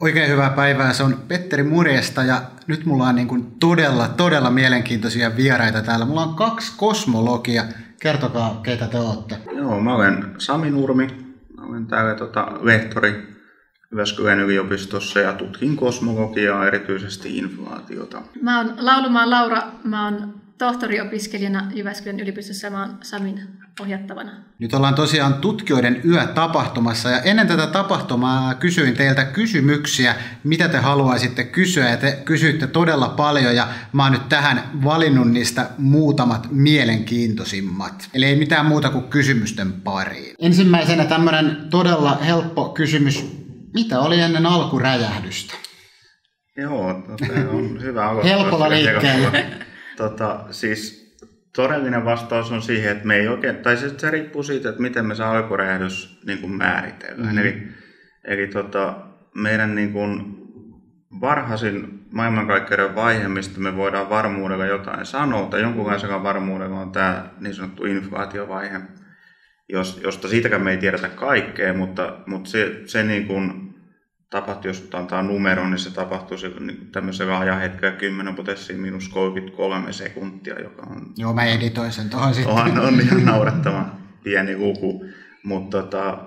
Oikein hyvää päivää, se on Petteri Murjesta ja nyt mulla on todella mielenkiintoisia vieraita täällä. Mulla on 2 kosmologia. Kertokaa, keitä te olette. Joo, mä olen Sami Nurmi. Mä olen täällä lehtori Jyväskylän yliopistossa ja tutkin kosmologiaa, erityisesti inflaatiota. Mä oon Laulumaan Laura. Mä oon tohtoriopiskelijana Jyväskylän yliopistossa ja mä oon Samin ohjattavana. Nyt ollaan tosiaan tutkijoiden yötapahtumassa ja ennen tätä tapahtumaa kysyin teiltä kysymyksiä, mitä te haluaisitte kysyä ja te kysyitte todella paljon ja mä oon nyt tähän valinnut niistä muutamat mielenkiintoisimmat. Eli ei mitään muuta kuin kysymysten pariin. Ensimmäisenä tämmönen todella helppo kysymys. Mitä oli ennen alkuräjähdystä? Joo, on hyvä aloittaa. Helpolla liikkeellä. Siis todellinen vastaus on siihen, että me ei oikein, tai se riippuu siitä, että miten me se alkuräjähdys määritellään. Eli meidän varhaisin maailmankaikkeuden vaihe, mistä me voidaan varmuudella jotain sanoa, tai jonkunlaisella varmuudella on tämä niin sanottu inflaatiovaihe, josta siitäkään me ei tiedetä kaikkea, mutta se tapahtui, jos antaa numeron, niin se tapahtuu tämmöisellä ajanhetkellä 10⁻³ sekuntia, joka on... Joo, mä editoin sen tuohon sitten. On ihan naurettavan pieni luku, mutta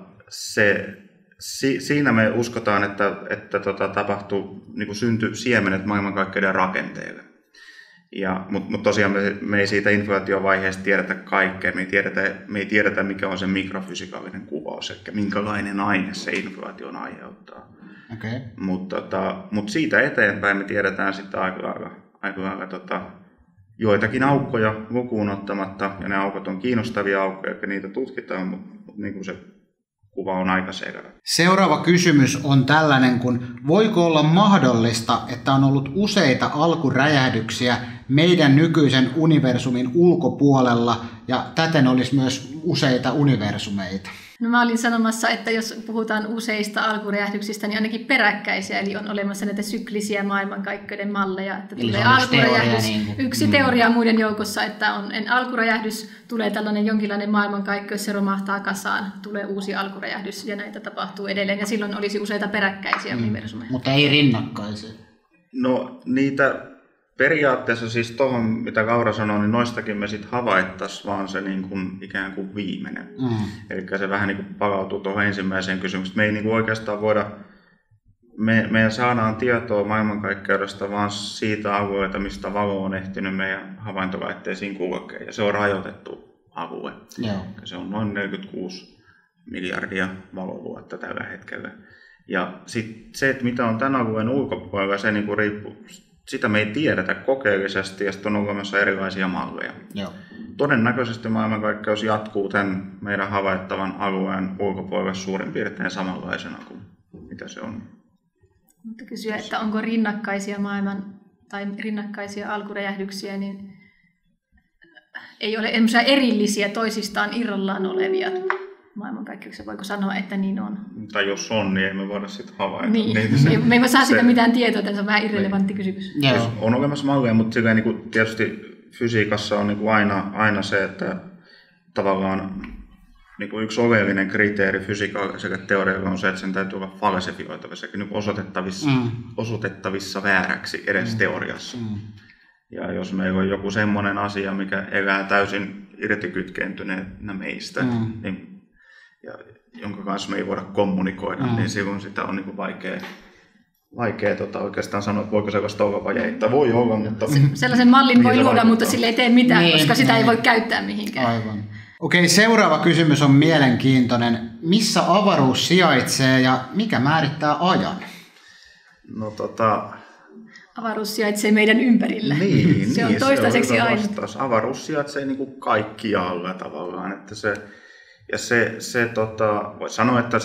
siinä me uskotaan, että tapahtuu, syntyi siemenet maailmankaikkeuden rakenteelle. Mutta tosiaan me ei siitä inflaatiovaiheesta tiedetä kaikkea, me ei tiedetä mikä on se mikrofysikaalinen kuvaus, eli minkälainen aine se inflaation aiheuttaa. Okay. Mutta siitä eteenpäin me tiedetään sitten aika lailla joitakin aukkoja lukuun ottamatta, ja ne aukot on kiinnostavia aukkoja, että niitä tutkitaan, mutta se kuva on aika selvä. Seuraava kysymys on tällainen, voiko olla mahdollista, että on ollut useita alkuräjähdyksiä meidän nykyisen universumin ulkopuolella, ja täten olisi myös useita universumeita? No mä olin sanomassa, että jos puhutaan useista alkuräjähdyksistä, niin ainakin peräkkäisiä, eli on olemassa näitä syklisiä maailmankaikkeuden malleja, että tulee alkuräjähdys. Yksi teoria muiden joukossa, että on alkuräjähdys, tulee tällainen jonkinlainen maailmankaikkeus, se romahtaa kasaan, tulee uusi alkuräjähdys ja näitä tapahtuu edelleen, ja silloin olisi useita peräkkäisiä universumeja. Mutta ei rinnakkaisia. No niitä periaatteessa siis tuohon, mitä Laura sanoi, niin noistakin me sitten havaittaisiin vaan se ikään kuin viimeinen. Eli se vähän palautuu tuohon ensimmäiseen kysymykseen. Me ei oikeastaan voida, me saadaan tietoa maailmankaikkeudesta vaan siitä alueelta, mistä valo on ehtinyt meidän havaintolaitteisiin kulkea. Ja se on rajoitettu alue. Joo. Se on noin 46 miljardia valovuotta tällä hetkellä. Ja sitten se, että mitä on tämän alueen ulkopuolella, se riippuu. Sitä me ei tiedetä kokeellisesti ja sitten on olemassa erilaisia malleja. Joo. Todennäköisesti maailmankaikkeus jatkuu tämän meidän havaittavan alueen ulkopuolella suurin piirtein samanlaisena kuin mitä se on. Mutta kysyä, että onko rinnakkaisia tai rinnakkaisia alkuräjähdyksiä, niin ei ole erillisiä toisistaan irrallaan olevia maailmankaikkeuksia. Voiko sanoa, että niin on? Tai jos on, niin emme voida sitä havaita. Me ei voi saa siitä mitään tietoa, että se on vähän irrelevantti kysymys. On olemassa malleja, mutta tietysti fysiikassa on aina se, että tavallaan yksi oleellinen kriteeri fysiikaaliselle teorialle on se, että sen täytyy olla falsifioitavissa, osoitettavissa vääräksi edes teoriassa. Ja jos meillä on joku semmoinen asia, mikä elää täysin irtikytkeytyneenä meistä, ja jonka kanssa me ei voida kommunikoida, niin silloin sitä on vaikea oikeastaan sanoa, että voiko sellaista olla vai ei. Tai voi olla, mutta... Sellaisen mallin voi luoda, mutta sille ei tee mitään, koska sitä ei voi käyttää mihinkään. Aivan. Okei, seuraava kysymys on mielenkiintoinen. Missä avaruus sijaitsee ja mikä määrittää ajan? Avaruus sijaitsee meidän ympärillä. Se on toistaiseksi aina. Avaruus sijaitsee kaikkialla tavallaan, että voi sanoa, että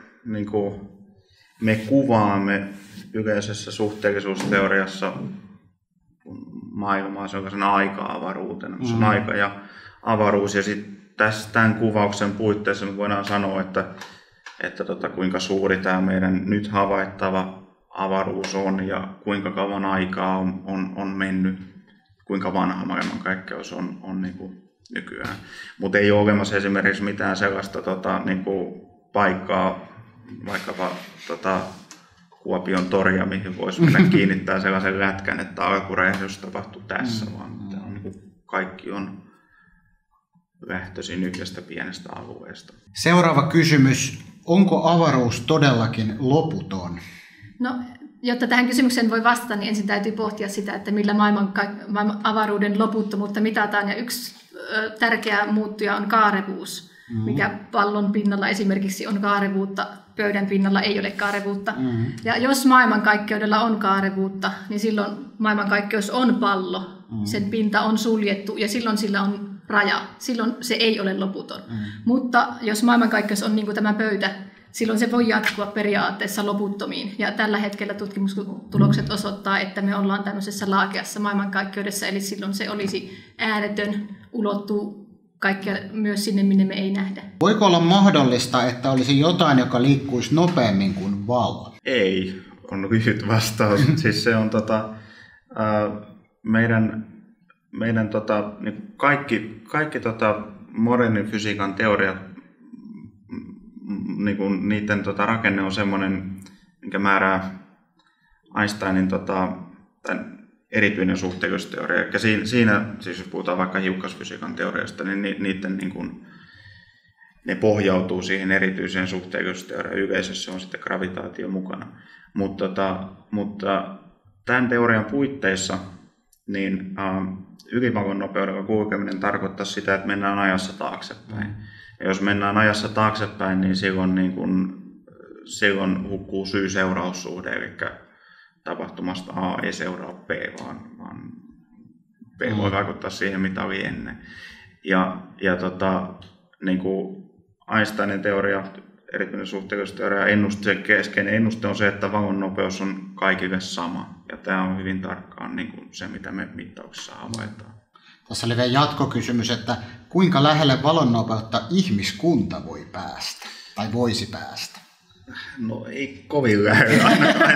me kuvaamme yleisessä suhteellisuusteoriassa maailmaa sellaisena aika-avaruutena. Se on aika ja avaruus, ja sitten tämän kuvauksen puitteissa me voidaan sanoa, että kuinka suuri tämä meidän nyt havaittava avaruus on ja kuinka kauan aikaa on mennyt, kuinka vanha maailmankaikkeus on nykyään. Mutta ei ole olemassa esimerkiksi mitään sellaista paikkaa, vaikkapa Kuopion toria, mihin voisi mennä kiinnittää sellaisen lätkän, että alkuräjähdys tapahtui tässä, vaan kaikki on lähtöisin yhdestä pienestä alueesta. Seuraava kysymys. Onko avaruus todellakin loputon? No, jotta tähän kysymykseen voi vastata, niin ensin täytyy pohtia sitä, että millä maailman avaruuden loputtomuutta mitataan. Ja yksi tärkeä muuttuja on kaarevuus, mikä pallon pinnalla esimerkiksi on kaarevuutta, pöydän pinnalla ei ole kaarevuutta. Ja jos maailmankaikkeudella on kaarevuutta, niin silloin maailmankaikkeus on pallo, sen pinta on suljettu ja silloin sillä on raja. Silloin se ei ole loputon. Mutta jos maailmankaikkeus on niin kuin tämä pöytä, silloin se voi jatkua periaatteessa loputtomiin. Ja tällä hetkellä tutkimustulokset osoittaa, että me ollaan tämmöisessä laakeassa maailmankaikkeudessa, eli silloin se olisi ääretön, ulottuu kaikkea myös sinne, minne me ei nähdä. Voiko olla mahdollista, että olisi jotain, joka liikkuisi nopeammin kuin valo? Ei, on lyhyt vastaus. Siis se on meidän niin kaikki modernin fysiikan teoriat, niin niiden rakenne on semmoinen, minkä määrää Einsteinin erityinen suhteellisuusteoria. Eli siinä, siis jos puhutaan vaikka hiukkasfysiikan teoriasta, niin niiden ne pohjautuu siihen erityiseen suhteellisuusteoriaan. Yleisössä on sitten gravitaatio mukana. Mutta tämän teorian puitteissa niin ylivalon nopeudella kulkeminen tarkoittaa sitä, että mennään ajassa taaksepäin. Ja jos mennään ajassa taaksepäin, niin silloin hukkuu syy-seuraussuhde, eli tapahtumasta A ei seuraa B, vaan B voi vaikuttaa siihen, mitä oli ennen. Niin kuin Einsteinin teoria, erityinen suhteellisuusteoria, sen keskeinen ennuste on se, että valon nopeus on kaikille sama. Ja tämä on hyvin tarkkaan niin kuin se, mitä me mittauksessa havaitaan. Tässä oli vielä jatkokysymys, että kuinka lähelle valonnopeutta ihmiskunta voi päästä tai voisi päästä? No ei kovin lähellä,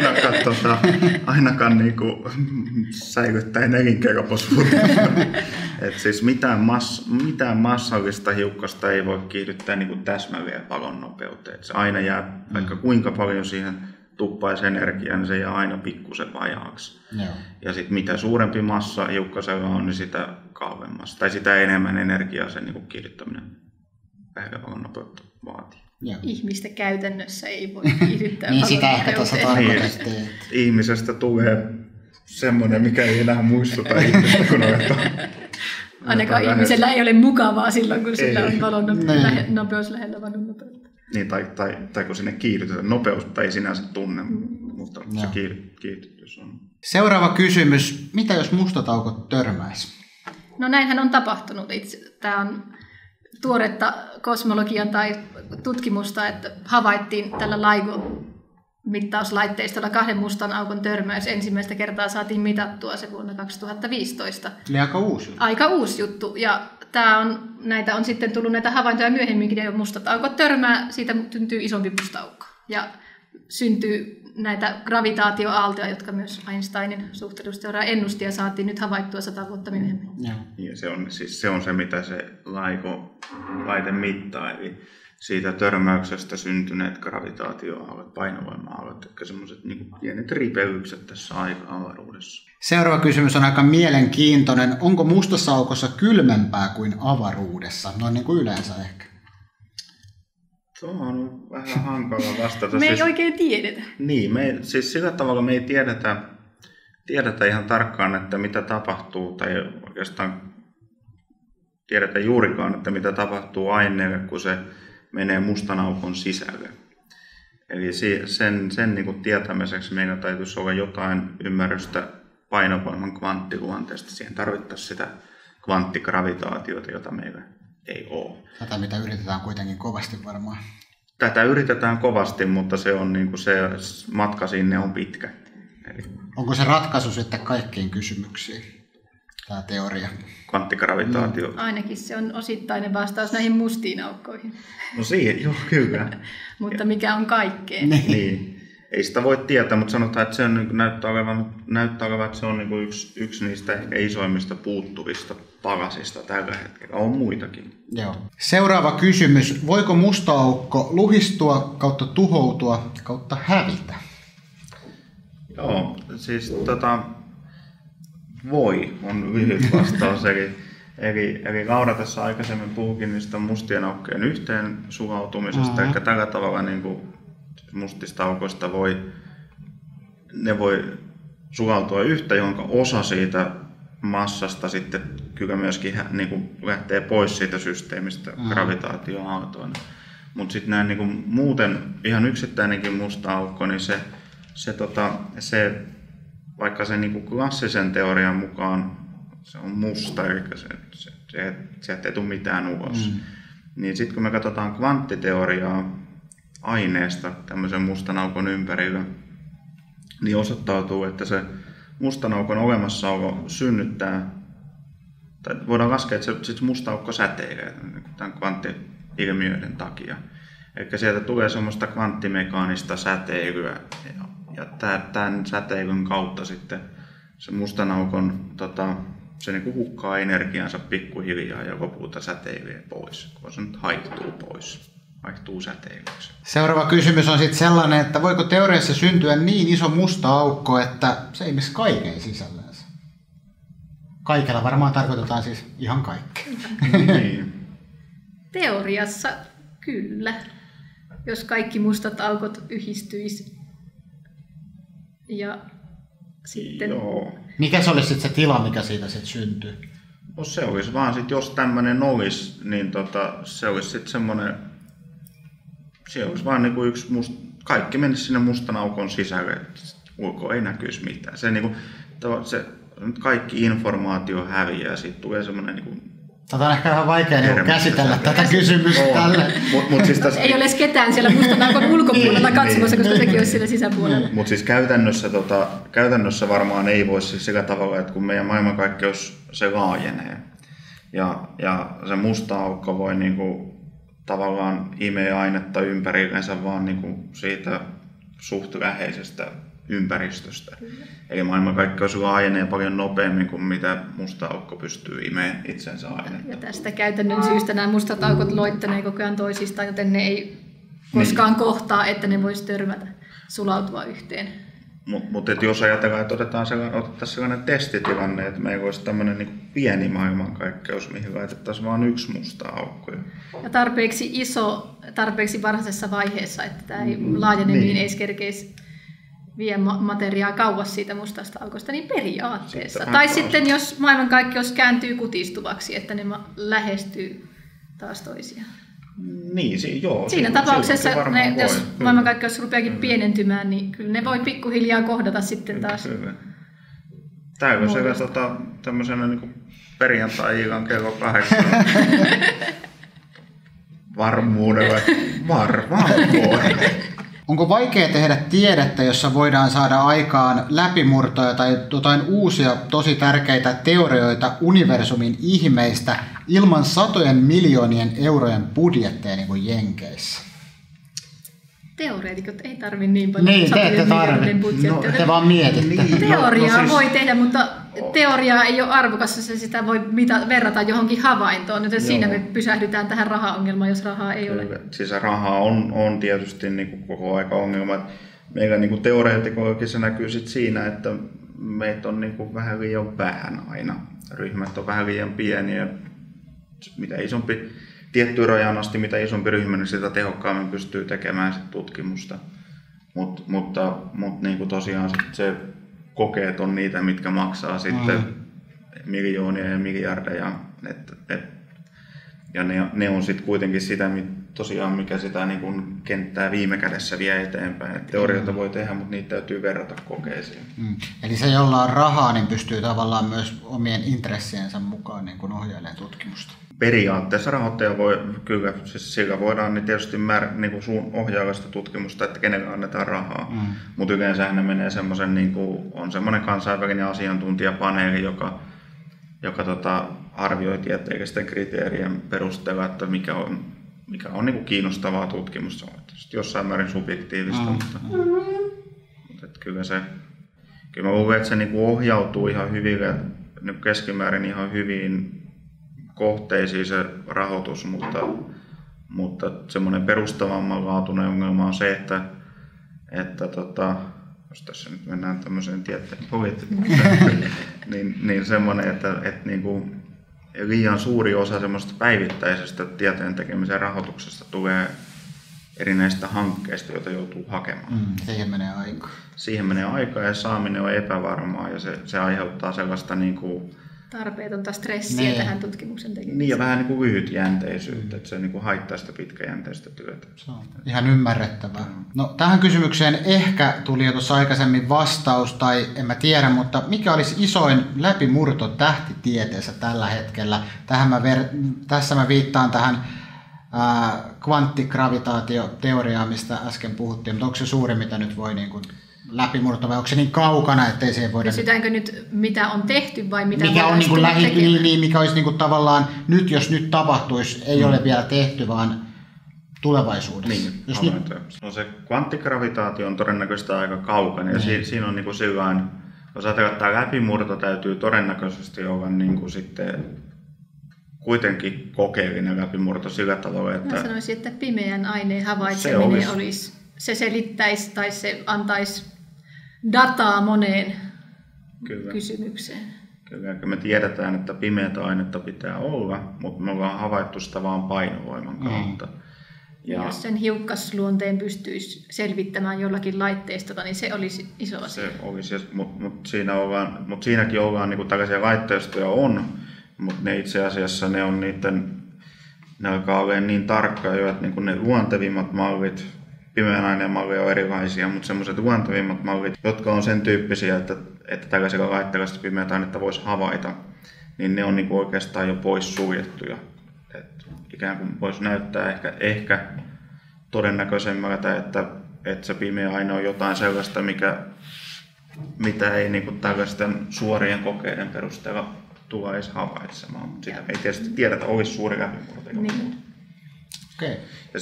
ainakaan niin kuin säilyttäen elinkelpoisuutta. Et siis mitään massallista hiukkasta ei voi kiihdyttää niin kuin täsmälleen valonnopeuteen. Se aina jää, vaikka kuinka paljon siihen tuppaisi energiaa, niin se jää aina pikkusen vajaaksi. Ja sitten mitä suurempi massa hiukkasella on, niin sitä kauemmas. Tai sitä enemmän energiaa sen niin kiihdyttäminen lähellä valonnopeutta vaatii. Ihmistä käytännössä ei voi kiihdyttää. Niin sitä ehkä tuossa tarkoitettiin. Niin, ihmisestä tulee semmoinen, mikä ei enää muistuta ihmistä, kun aletaan. Ainakaan ihmisellä ei ole mukavaa silloin, kun sillä on valonnopeus lähellä valonnopeutta. Niin, tai kun sinne kiihdytetään. Nopeutta ei sinänsä tunne, mutta se kiihdytys on. Seuraava kysymys. Mitä jos mustat aukot törmäisi? No näinhän on tapahtunut. Tämä on tuoretta kosmologian tai tutkimusta, että havaittiin tällä LIGO-mittauslaitteistolla 2 mustan aukon törmäys. Ensimmäistä kertaa saatiin mitattua se vuonna 2015. Eli aika uusi juttu. Aika uusi juttu. Ja näitä on sitten tullut näitä havaintoja myöhemminkin, ja mustat aukot törmää, siitä syntyy isompi musta aukko. Ja syntyy näitä gravitaatioaaltoja, jotka myös Einsteinin suhteellisuusteoria ennusti ja saatiin nyt havaittua 100 vuotta myöhemmin. Ja se on se, mitä se LIGO-laite mittaa, eli siitä törmäyksestä syntyneet gravitaatioaallot, painovoima-aallot, eli semmoiset niin pienet ripellykset tässä avaruudessa. Seuraava kysymys on aika mielenkiintoinen. Onko mustassa aukossa kylmempää kuin avaruudessa? Noin niin kuin yleensä ehkä. Tuo on vähän hankala vastata. Me ei oikein tiedetä. Niin, siis sillä tavalla me ei tiedetä ihan tarkkaan, että mitä tapahtuu, tai oikeastaan tiedetä juurikaan, että mitä tapahtuu aineelle, kun se menee mustan aukon sisälle. Eli sen niin kuin tietämiseksi meillä täytyisi olla jotain ymmärrystä painovoiman kvanttiluonteesta. Siihen tarvittaisiin sitä kvanttigravitaatiota, jota meillä ei ole. Tätä, mitä yritetään kuitenkin kovasti varmaan. Tätä yritetään kovasti, mutta se on niin kuin se matka sinne on pitkä. Eli onko se ratkaisu sitten kaikkiin kysymyksiin, tämä teoria? Kvanttigravitaatio. Ainakin se on osittainen vastaus näihin mustiin aukkoihin. No siihen, joo, kyllä. Mutta mikä on kaikkeen? Niin. Ei sitä voi tietää, mutta sanotaan, että se on, näyttää olevan, että se on niin kuin yksi niistä ehkä isoimmista puuttuvista palasista tällä hetkellä. On muitakin. Joo. Seuraava kysymys. Voiko musta aukko luhistua kautta tuhoutua kautta hävitä? Joo, siis voi on lyhyt vastaus. Eli Laura tässä aikaisemmin puhukin niistä mustien aukkojen yhteen sulautumisesta, eli tällä tavalla niin kuin mustista aukoista ne voi sulautua yhtä, jonka osa siitä massasta sitten kyllä myöskin niin kuin lähtee pois siitä systeemistä gravitaatioaaltoina. Mutta sitten näin niin kuin muuten ihan yksittäinenkin musta aukko, niin se vaikka sen niin kuin klassisen teorian mukaan se on musta, eli sieltä ei tule mitään ulos. Niin sitten kun me katsotaan kvanttiteoriaa aineesta tämmöisen mustan aukon ympärillä, niin osoittautuu, että se mustan aukon olemassaolo synnyttää, tai voidaan laskea, että se musta aukko säteilee tämän kvantti-ilmiöiden takia. Eli sieltä tulee semmoista kvanttimekaanista säteilyä, ja tämän säteilyn kautta sitten se mustan aukon se niin kuin hukkaa energiansa pikkuhiljaa ja lopulta säteilee pois, kun se nyt haihtuu pois, haihtuu säteilyksi. Seuraava kysymys on sitten sellainen, että voiko teoriassa syntyä niin iso musta aukko, että se ei mene kaiken sisällänsä? Kaikella varmaan tarkoitetaan siis ihan kaikkea. Niin. Teoriassa kyllä, jos kaikki mustat aukot yhdistyisi. Ja sitten... Joo. Mikä se olisi sitten se tila, mikä siitä sitten syntyy? No se olisi vaan sitten, jos tämmöinen olisi, niin se olisi sitten semmoinen, se olisi vaan niinku yksi kaikki menisi sinne mustan aukon sisälle, ulkoa ei näkyisi mitään. Se niinku, se kaikki informaatio häviää, siitä tulee semmoinen niinku... Tätä on ehkä vähän vaikea käsitellä tätä kysymystä tälle. Siis ei ole edes ketään siellä mustan aukon ulkopuolella katsomassa, koska sekin olisi siellä sisäpuolella. Mutta siis käytännössä varmaan ei voi siis sillä tavalla, että kun meidän maailmankaikkeus se laajenee ja se musta aukko voi niinku tavallaan imeä ainetta ympärillensä vaan niinku siitä suht läheisestä ympäristöstä. Eli maailmankaikkeus laajenee paljon nopeammin kuin mitä musta aukko pystyy imeen itsensä ainetta. Ja tästä käytännön syystä nämä mustat aukot loittanee koko ajan toisistaan, joten ne ei koskaan kohtaa, että ne voisi törmätä, sulautua yhteen. Mutta jos ajatellaan, että otettaisiin sellainen testitilanne, että meillä olisi tämmöinen niin pieni maailmankaikkeus, mihin laitettaisiin vain yksi musta aukko. Ja tarpeeksi iso, tarpeeksi varhaisessa vaiheessa, että tämä laajeneminen ei kerkeisi vie materiaa kauas siitä mustasta aukosta, niin periaatteessa. Tai sitten jos maailmankaikkeus kääntyy kutistuvaksi, että ne lähestyy taas toisiaan. Niin, joo. Siinä tapauksessa, jos maailmankaikkeus rupeakin pienentymään, niin kyllä ne voi pikkuhiljaa kohdata sitten taas. Kyllä. Täydellä tämmöisenä niin perjantai-illan kello 8 varmuudella. Varmaan voi. Onko vaikea tehdä tiedettä, jossa voidaan saada aikaan läpimurtoja tai jotain uusia tosi tärkeitä teorioita universumin ihmeistä ilman satojen miljoonien eurojen budjetteja niin kuin Jenkeissä? Teoreetikot ei tarvitse niin paljon satojen miljoonien budjetteja. No, te vaan mietitte. Teoriaa voi tehdä, mutta teoriaa ei ole arvokas, jos sitä voi verrata johonkin havaintoon. Joten siinä me pysähdytään tähän rahaongelmaan, jos rahaa ei ole. Siis raha on tietysti niin kuin koko aika ongelma. Meillä niin kuin teoreetikollakin se näkyy sit siinä, että meitä on niin kuin vähän liian vähän aina. Ryhmät on vähän liian pieniä. Mitä isompi tiettyyn rajaan asti, mitä isompi ryhmä, niin sitä tehokkaammin pystyy tekemään sit tutkimusta. Mutta niin kuin tosiaan sit se kokeet on niitä, mitkä maksaa sitten miljoonia ja miljardeja. Ja ne on sitten kuitenkin sitä, tosiaan, mikä sitä niin kuin kenttää viime kädessä vie eteenpäin. Et teorioita voi tehdä, mutta niitä täytyy verrata kokeisiin. Eli se, jolla on rahaa, niin pystyy tavallaan myös omien intressiensä mukaan niin kuin ohjailemaan tutkimusta. Periaatteessa rahoittaja voi, kyllä, siis sillä voidaan niin tietysti niin ohjailla sitä tutkimusta, että kenelle annetaan rahaa. Mutta yleensä ne menee semmoisen, niin on semmoinen kansainvälinen asiantuntijapaneeli, joka arvioi tieteellisten kriteerien perusteella, että mikä on niin kuin kiinnostavaa tutkimusta. Jossain määrin subjektiivista, mutta kyllä mä luulen, että se niin kuin ohjautuu ihan hyville, niin keskimäärin ihan hyviin kohteisiin se rahoitus, mutta semmoinen perustavamman laatuinen ongelma on se, että jos tässä nyt mennään tämmöiseen tieteen poliittiseen, niin semmoinen, että niin kuin liian suuri osa semmoista päivittäisestä tieteen tekemisen rahoituksesta tulee erinäistä hankkeista, joita joutuu hakemaan. Siihen menee aikaa. Siihen menee aikaa ja saaminen on epävarmaa ja se aiheuttaa sellaista niin kuin tarpeetonta stressiä tähän tutkimuksen tekemiseen. Niin ja vähän niin kuin lyhytjänteisyyttä, että se niin kuin haittaa sitä pitkäjänteistä työtä. Se on ihan ymmärrettävää. No, tähän kysymykseen ehkä tuli jo tuossa aikaisemmin vastaus, tai en mä tiedä, mutta mikä olisi isoin läpimurto tähtitieteessä tällä hetkellä? Tässä mä viittaan tähän kvanttigravitaatioteoriaan, mistä äsken puhuttiin, mutta onko se suuri, mitä nyt voi niin kuin läpimurto, vai onko se niin kaukana, ettei siihen voida... Kysytäänkö nyt, mitä on tehty vai mitä mikä on niin mikä olisi niin kuin tavallaan, nyt jos nyt tapahtuisi, ei ole vielä tehty, vaan tulevaisuudessa. Niin, no se kvanttigravitaatio on todennäköisesti aika kaukana, ja siinä on niin kuin sillain, jos ajatellaan, että tämä läpimurto täytyy todennäköisesti olla niin kuin sitten kuitenkin kokeellinen läpimurto sillä tavalla, että... Mä sanoisin, että pimeän aineen havaitseminen olisi... Se selittäisi tai se antaisi dataa moneen kysymykseen. Kyllä, me tiedetään, että pimeätä ainetta pitää olla, mutta me ollaan havaittu sitä vaan painovoiman kautta. Ja jos sen hiukkasluonteen pystyisi selvittämään jollakin laitteistolla, niin se olisi iso asia. Se olisi, mutta siinäkin ollaan niin kuin tällaisia laitteistoja on, mutta ne itse asiassa ne alkaa olemaan niin tarkkaa jo, että niin kuin ne luontevimmat mallit, pimeän aineen malleja on erilaisia, mutta semmoiset luontevimmat mallit, jotka on sen tyyppisiä, että tällaisella laitteella pimeätä ainetta voisi havaita, niin ne on niin kuin oikeastaan jo pois suljettuja. Ikään kuin voisi näyttää ehkä todennäköisemmältä, että se pimeä aine on jotain sellaista, mitä ei niin kuin tällaisten suorien kokeiden perusteella tulla edes havaitsemaan. Mutta sitä ei tietysti tiedetä, olisi suuri läpimurto. Niin. Okay. Ja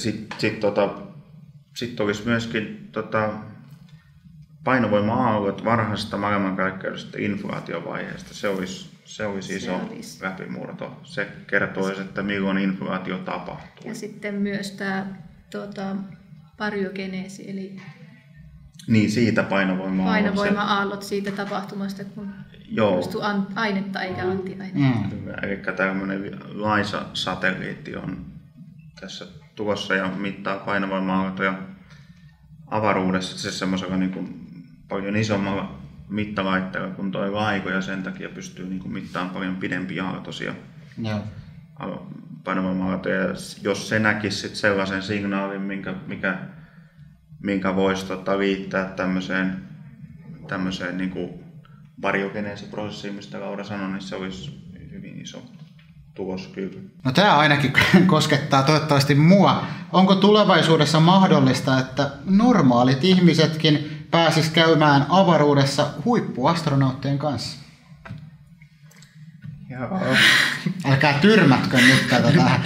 sitten olisi myöskin painovoima-aallot varhaisesta maailmankaikkeudesta inflaatiovaiheesta. Se olisi iso läpimurto. Se kertoisi, että milloin inflaatio tapahtuu. Ja sitten myös tämä baryogeneesi, eli niin, siitä painovoima-aallot siitä tapahtumasta, kun poistuu ainetta eikä antiainetta. Eli tämmöinen LISA-satelliitti on tässä tulossa ja mittaa painovoima-aaltoja avaruudessa, se semmoisella niin kuin paljon isommalla mittalaitteella kuin tuo LIGO, ja sen takia pystyy niin kuin mittaamaan paljon pidempiä aaltoisia painovoima-aaltoja. Jos se näkisi sit sellaisen signaalin, minkä voisi liittää tämmöiseen niin kuin baryogeneesiprosessiin, mistä Laura sanoi, niin se olisi hyvin iso tulos kyllä. No tämä ainakin koskettaa toivottavasti mua. Onko tulevaisuudessa mahdollista, että normaalit ihmisetkin pääsis käymään avaruudessa huippuastronauttien kanssa? Joo. Älkää tyrmätkö nyt tätä tähän.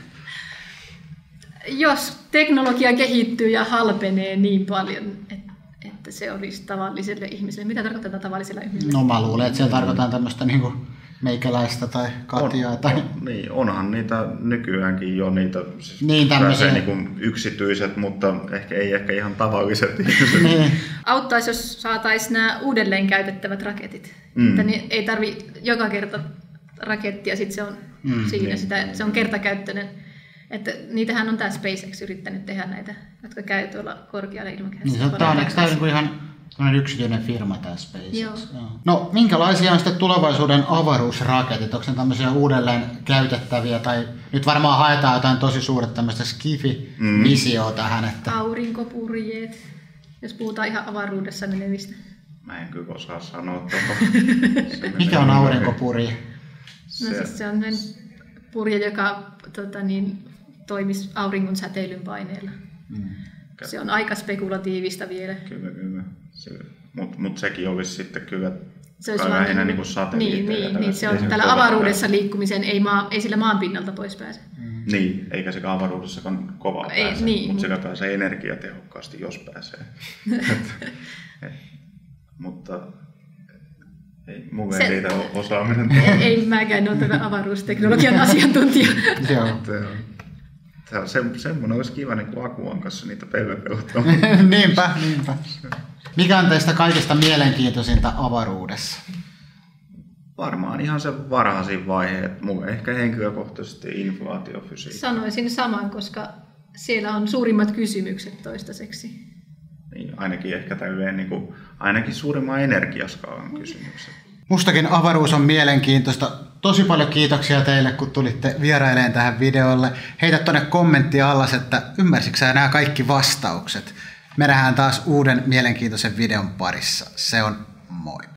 Jos teknologia kehittyy ja halpenee niin paljon, että se olisi tavalliselle ihmiselle. Mitä tarkoittaa tavallisella ihmisellä? No mä luulen, että siellä tarkoitaan tämmöistä niinku meikäläistä tai Katjaa. Niin, onhan niitä nykyäänkin jo niitä niin, tämmöisiä niin yksityiset, mutta ei ehkä ihan tavalliset ihmiset. Niin. Auttaisi, jos saataisiin nämä uudelleen käytettävät raketit. Että niin ei tarvitse joka kerta rakettia, sitten se on siinä, se on kertakäyttöinen. Että niitähän on tämä SpaceX yrittänyt tehdä näitä, jotka käy tuolla korkealla ilmakehässä. Niin, tämä on ihan yksityinen firma tämä SpaceX. Joo. No, minkälaisia on sitten tulevaisuuden avaruusraketit? Onko ne tämmöisiä uudelleen käytettäviä? Tai nyt varmaan haetaan jotain tosi suurta tämmöistä skifi-visioa tähän. Että aurinkopurjeet, jos puhutaan ihan avaruudessa menevistä. Mä en kyllä osaa sanoa tuohon. Mikä on aurinkopurje? No siis se on purje, joka toimisi auringon säteilyn paineella. Se on aika spekulatiivista vielä. Kyllä. Mutta sekin olisi sitten kyllä lähinnä niin kuin satelliitteja. Niin, se on tällä avaruudessa liikkumisen, ei sillä maan pinnalta pois pääse. Niin, eikä sekä avaruudessakaan kovaa pääse, mutta sillä pääsee energiatehokkaasti, jos pääsee. Mutta mulla ei siitä ole osaaminen. Ei mäkään ole tätä avaruusteknologian asiantuntija. Semmoinen olisi kiva niin kuin Akuan kanssa niitä pellepelottaa. Niinpä. Mikä on teistä kaikista mielenkiintoisinta avaruudessa? Varmaan ihan se varhaisin vaihe, että mulle ehkä henkilökohtaisesti inflaatiofysiikka. Sanoisin saman, koska siellä on suurimmat kysymykset toistaiseksi. Niin, ainakin ehkä tälleen, niin kuin, ainakin suurimman energiaskaalan kysymykset. Mustakin avaruus on mielenkiintoista. Tosi paljon kiitoksia teille, kun tulitte vierailemaan tähän videolle. Heitä tuonne kommentti alas, että ymmärsitkö sä nämä kaikki vastaukset. Me nähdään taas uuden mielenkiintoisen videon parissa. Se on moi.